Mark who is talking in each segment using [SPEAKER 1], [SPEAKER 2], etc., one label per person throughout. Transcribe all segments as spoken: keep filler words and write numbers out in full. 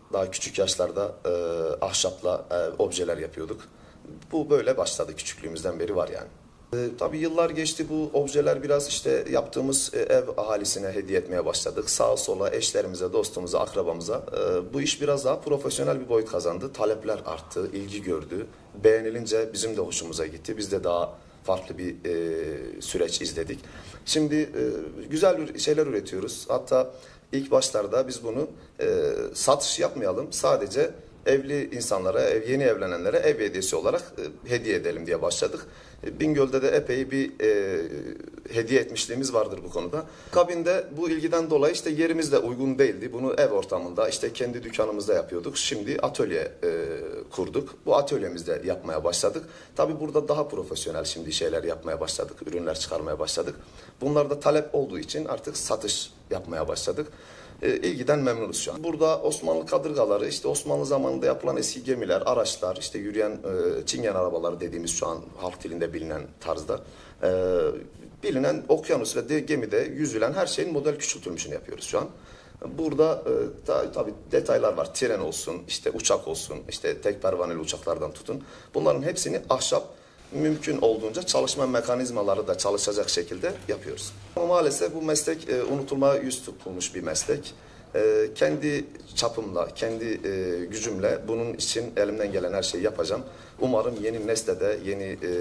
[SPEAKER 1] Daha küçük yaşlarda e, ahşapla e, objeler yapıyorduk. Bu böyle başladı, küçüklüğümüzden beri var yani. E, tabii yıllar geçti, bu objeler biraz işte yaptığımız e, ev ahalisine hediye etmeye başladık. Sağa sola, eşlerimize, dostumuza, akrabamıza. E, bu iş biraz daha profesyonel bir boyut kazandı. Talepler arttı, ilgi gördü. Beğenilince bizim de hoşumuza gitti. Biz de daha farklı bir e, süreç izledik. Şimdi e, güzel şeyler üretiyoruz. Hatta ilk başlarda biz bunu e, satış yapmayalım, sadece evli insanlara, ev, yeni evlenenlere ev hediyesi olarak e, hediye edelim diye başladık. E, Bingöl'de de epey bir e, hediye etmişliğimiz vardır bu konuda. Kabinde bu ilgiden dolayı işte yerimiz de uygun değildi. Bunu ev ortamında, işte kendi dükkanımızda yapıyorduk. Şimdi atölye e, kurduk. Bu atölyemizde yapmaya başladık. Tabii burada daha profesyonel şimdi şeyler yapmaya başladık. Ürünler çıkarmaya başladık. Bunlarda talep olduğu için artık satış yapmaya başladık. E, ilgiden memnunuz şu an. Burada Osmanlı kadırgaları, işte Osmanlı zamanında yapılan eski gemiler, araçlar, işte yürüyen e, çingen arabaları dediğimiz şu an halk dilinde bilinen tarzda e, bilinen okyanus ve de, gemide yüzülen her şeyin model küçültülmüşünü yapıyoruz şu an. Burada e, ta, tabii detaylar var. Tren olsun, işte uçak olsun, işte tek pervaneli uçaklardan tutun. Bunların hepsini ahşap, mümkün olduğunca çalışma mekanizmaları da çalışacak şekilde yapıyoruz. Ama maalesef bu meslek e, unutulmaya yüz tutulmuş bir meslek. E, kendi çapımla, kendi e, gücümle bunun için elimden gelen her şeyi yapacağım. Umarım yeni nesle de, yeni e,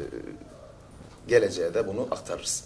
[SPEAKER 1] geleceğe de bunu aktarırız.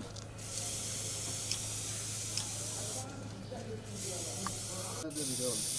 [SPEAKER 2] Hadi bir de